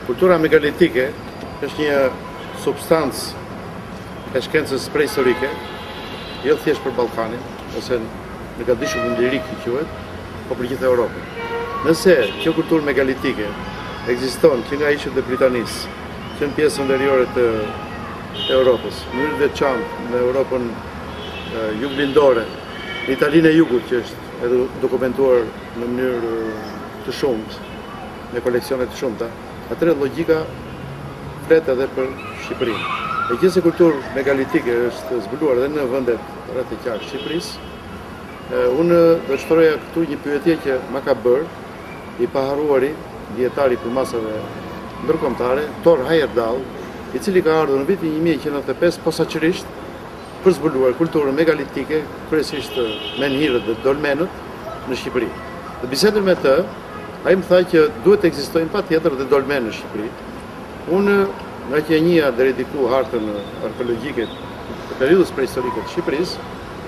Kultura megalitike është një substancë e shkencës prehistorike, jo thjesht për Ballkanin, ose në Gadishun Lirik i quhet, po për gjithë Europën. Nëse kjo kulturë megalitike ekziston që nga ishët e Britanisë, që në pjesën veriore të Europës, në mënyrë veçantë në Europën juglindore, në Italinë e Jugut, që është edhe dokumentuar në mënyrë të shumtë, me koleksione të shumta, atëherë logjika flet edhe për Shqipërinë. E gjithë se kulturë megalitike është zbuluar edhe në vendet rreth e qark Shqipërisë, unë do të shtroja këtu një pyetje që ma ka bërë i paharuari dietari i masave ndërkombëtare, Thor Heyerdahl, i cili ka ardhur në vitin 1995 posaçërisht për zbuluar kulturën megalitike, kryesisht menhirët dhe dolmenët në Shqipëri. Në bisedën me të, ai më tha që duhet të ekzistojnë patjetër dhe dolmenë në Shqipëri. Unë, nga që e njihja deri diku hartën arkeologjike të periudhës prehistorike të Shqipërisë,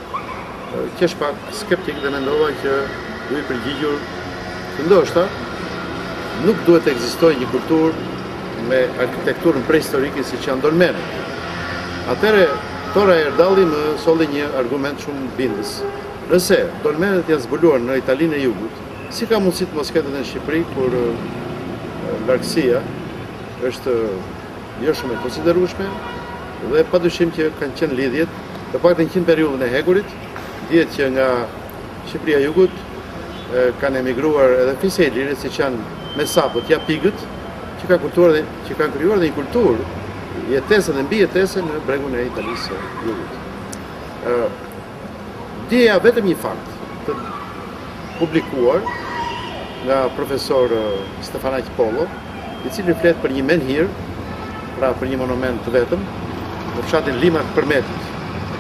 qesh pak skeptik dhe mendova që duhet përgjigjur që ndoshta nuk duhet të ekzistojë një kulturë me arkitekturën prehistorike siç janë dolmenët. Atëherë Thor Heyerdahl më solli një argument shumë bindës. Nëse dolmenët janë zbuluar në Italinë e Jugut, si ka mundësi të mos ketë në Shqipëri kur largësia është jo shumë e konsiderueshme dhe padyshim që kanë qenë lidhjet, të paktën që në periudhën e Hegurit, dihet që nga Shqipëria e Jugut kanë emigruar edhe fisë e lirë, siç janë mesapët, japigët, që kanë krijuar dhe një kulturë jetese dhe mbi jetese në bregun e Italisë së Jugut. Djeja vetëm një fakt të publikuar nga profesor Stefanaki Pollo, i cili flet për një menhir, pra për një monument të vetëm, në fshatin Lima të Përmetit.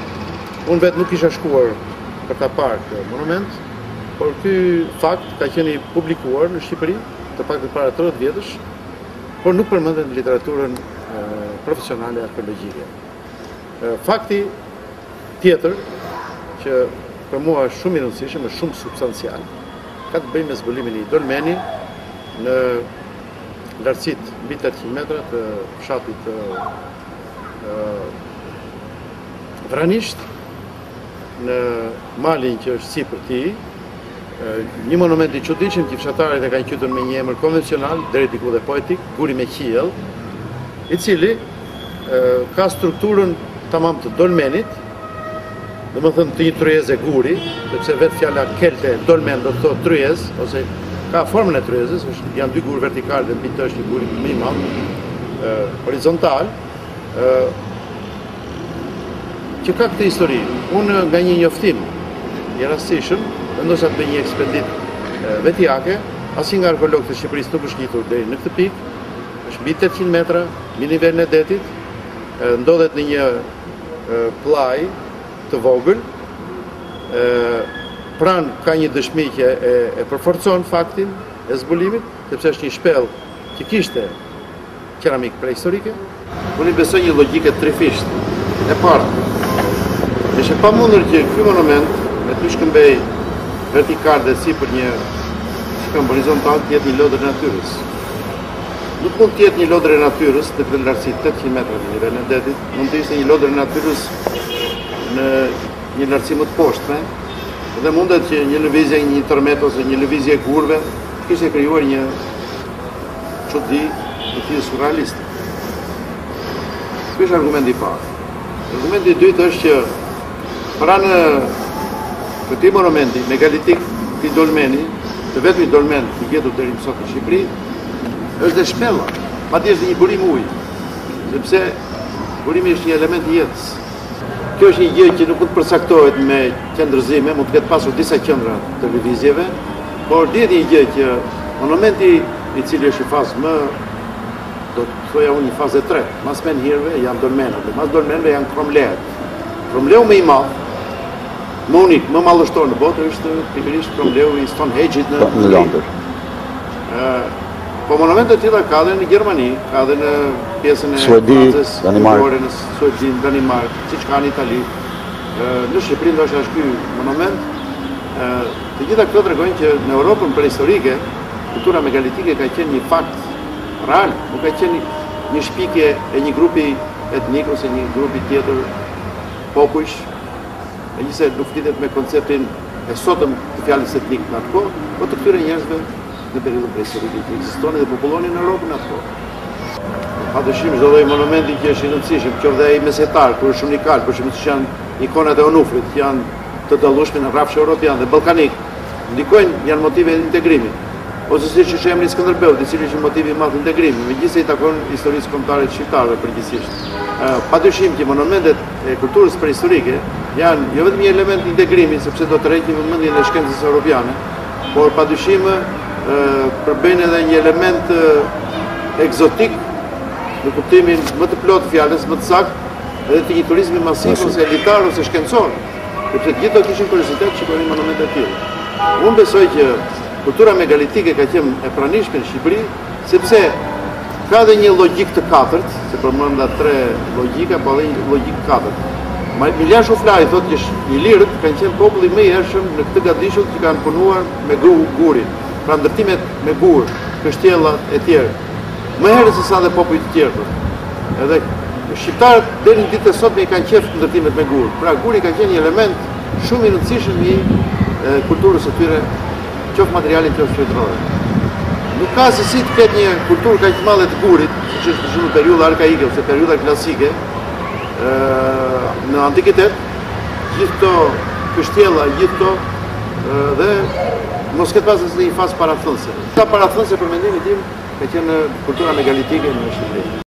Unë vetë nuk isha shkuar për ta parë këtë monument, por ky fakt ka qenë i publikuar në Shqipëri, të paktën para 30 vjetësh, por nuk përmendet në literaturën profesionale arkeologjike. Fakti tjetër, që për mua është shumë i rëndësishëm, është shumë substancial, ka të bëjë me zbulimin e dolmeni në lartësitë mbi 800 metra të fshatit Vranisht, në malin që është sipër tij, një monument i çuditshëm që fshatarët e kanë quajtur me një emër konvencional, deri diku dhe poetik, Guri me qiell, i cili ka strukturën tamam të dolmenit, domethënë të një tryeze guri, sepse vetë fjala kelte dolmen do të thotë tryez, ose ka formën e tryezës, janë dy gur vertikal dhe mbi të është një gur më i madh horizontal, që ka këtë histori. Unë nga një njoftim i rastishëm, vendosa të bëj një ekspedit vetjake, asnjë nga arkeologët e Shqipërisë nuk është ngjitur deri në këtë pikë, është mbi 800 metra, mbi nivelin e detit, ndodhet në një pllaj të vogël, pranë ka një dëshmi që e përforcon faktin e zbulimit, sepse është një shpellë që kishte keramik prehistorike. Unë i besoj një logjike trifisht. E parë, është e pamundur që ky monument me të shkëmbej vertikal dhe sipër një shkëmbë horizontal të jetë një lodër e natyrës. Nuk mund të jetë një lodër e natyrës në këtë lartësi 800 metra në nivelin e detit, mund të ishte një lodër e natyrës në një lartësi më të poshtme, dhe mundet që një lëvizje, një tërmet ose një lëvizje e gurve kishte krijuar një çudi të tillë surrealiste. Ky është argumenti i parë. Argumenti i dytë është që pranë këtij monumenti megalitik të dolmeni, të vetmi dolmen i gjetur deri më sot në Shqipëri, është dhe shpella, madje është një burim uji, sepse burimi është një element i jetës. Kjo është një gjë që nuk mund të përcaktohet me qendrëzime, mund të ketë pasur disa qendra të lëvizjeve, por dihet një gjë që monumenti i cili është i fazë më, do të thoja unë, një fazë e tretë, mas menhirëve janë dolmenët, dhe mas dolmenëve janë kromleat. Kromleu më i madh, më unik, më mallështor në botë është pikërisht kromleu i Stonehenge-it në Londër. Po monumente të tilla ka dhe në Gjermani, ka dhe në pjesën e Francës, në Suedi, Danimark, siç ka në Itali. Në Shqipëri ndoshta është ky monument. Të gjitha këto tregojnë që në Europën prehistorike, kultura megalitike ka qenë një fakt real, nuk ka qenë një shpikje e një grupi etnik ose një grupi tjetër popujsh, megjithëse nuk flitet me konceptin e sotëm të fjalës etnik në atë kohë, po të këtyre njerëzve në periudhën prehistorike që ekzistonin dhe popullonin në Europën atë kohë. Padyshim çdo lloj monumenti që është i rëndësishëm, qoftë ai mesetar, kur është unikal, për shembull siç janë ikonat e Onufrit, që janë të dallueshme në rrafsh europian dhe ballkanik, ndikojnë, janë motive të integrimit. Ose siç është emri Skënderbeu, i cili është motivi i madh i integrimit, megjithëse i takon historisë kombëtare të shqiptarëve përgjithsisht. Padyshim që monumentet e kulturës prehistorike janë jo vetëm një element integrimi, sepse do të rreqin vëmendjen e shkencës europiane, por padyshim përbëjnë edhe një element egzotik në kuptimin më të plot të fjalës, më të saktë, edhe të një turizmi masiv ose elitar ose shkencor, sepse gjithë do kishin kuriozitet shikonin monumente të tilla. Unë besoj që kultura megalitike ka qenë e pranishme në Shqipëri, sepse ka dhe një logjik të katërt, se përmenda 3 logjika, po edhe një logjik katërt. Miljan Shuflaj thotë që ilirët kanë qenë populli më i hershëm në këtë gadishull që kanë punuar me gurin, pra ndërtimet me gur, kështjellat e tjerë. Më herë se sa dhe popujt të tjerë. Edhe shqiptarët deri në ditën e sotme i kanë qejf ndërtimet me gur. Pra guri ka qenë një element shumë i rëndësishëm i kulturës së tyre, qoftë materiale, qoftë shpirtërore. Nuk ka se si të ketë një kulturë kaq të madhe të gurit, siç është për shembull periudha arkaike ose periudha klasike në antikitet, gjithë këto kështjella, gjithë këto dhe mos ketë pasur një fazë parathënëse. Ka parathënëse për mendimin tim ka qenë kultura megalitike në Shqipëri.